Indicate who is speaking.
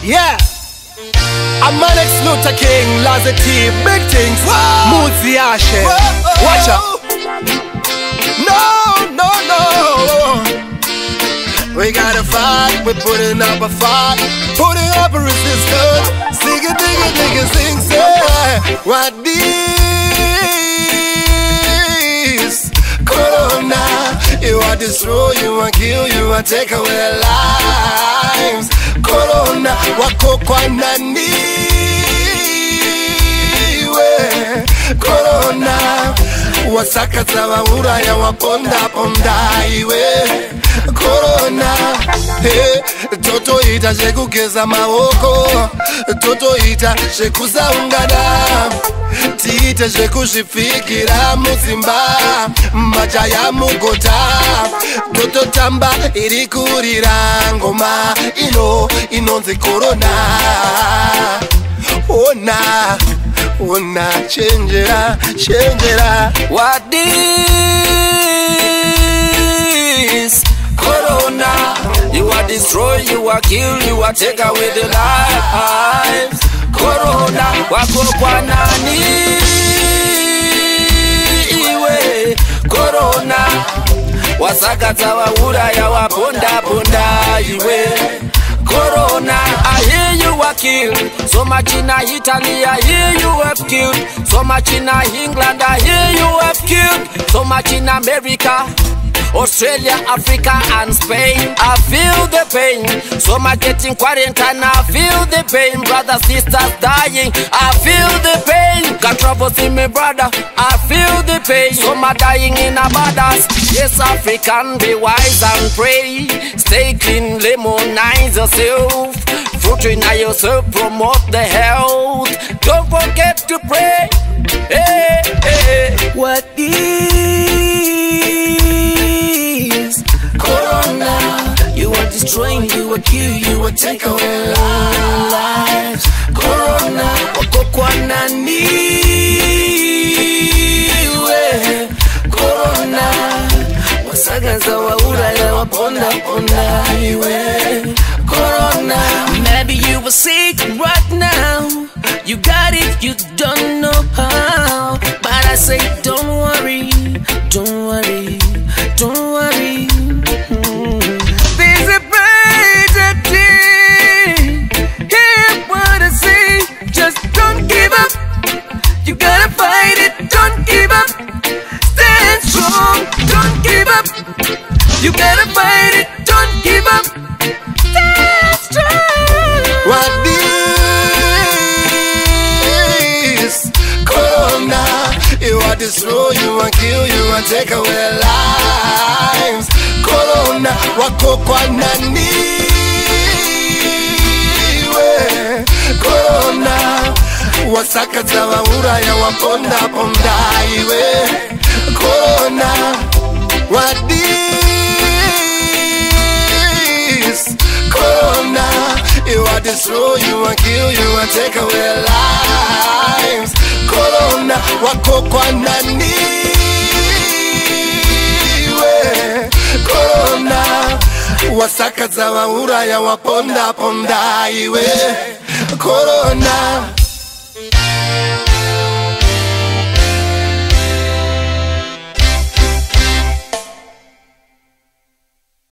Speaker 1: Yeah, I'm Alex Luther King, Lazzy, big things, Muzi Ashe. Watch out. No, no, no. We gotta fight, we're putting up a fight, putting up a resistance. Sing it, dig it, dig it, sing, say. What this? Corona, you want to destroy, you want to kill, you want to take away lives. Corona, wako kwa nani? Corona, wasakaza waura ya waponda ponda iwe. Corona, hey, toto ita shekugeza maoko, toto ita shekuza ungana, tiita shekushifikira muzimba, macha ya mugota, toto tamba irikurira ngoma, inonzi corona. Ona, changera.
Speaker 2: What this? Corona, you are destroy, you are kill, you are take away the lives. Corona, wako kwa nani? Iwe Corona, wasakata waura ya waponda ponda iwe. Corona, I hear you were killed. So much in Italy, I hear you have killed. So much in England, I hear you have killed. So much in America, Australia, Africa and Spain. I feel the pain. So much getting quarantine, I feel the pain. Brothers, sisters dying, I feel the pain. Got troubles in me brother, I feel the pain. So much dying in our borders. Yes, African, be wise and pray. Stay clean, lemonize yourself. Fruit in yourself, promote the health. Don't forget to pray. Hey, hey.
Speaker 3: What is Corona? You are destroying, you are kill, you are take away lives. Corona, wako kwa nani? Corona, wasagaza waura ya waponda ponda iwe. Corona, maybe you were sick right now. You got it, you don't know how. But I say don't worry, don't worry, don't worry. There's a brighter day. Hear what I say, just don't give up. You gotta fight it, don't give up. Stand strong, don't give up. You gotta fight it, don't give up. Stand strong.
Speaker 1: What this? Corona, you want to destroy, you want to kill, you want to take away lives. Corona, wako kwa nani? Corona, wasakaza waura ya waponda ponda iwe. Corona, what this? Corona, you want to destroy, you want to kill, you want to take away lives. Corona, wako kwa nani? Corona, wasakaza waura ya waponda ponda iwe. Corona.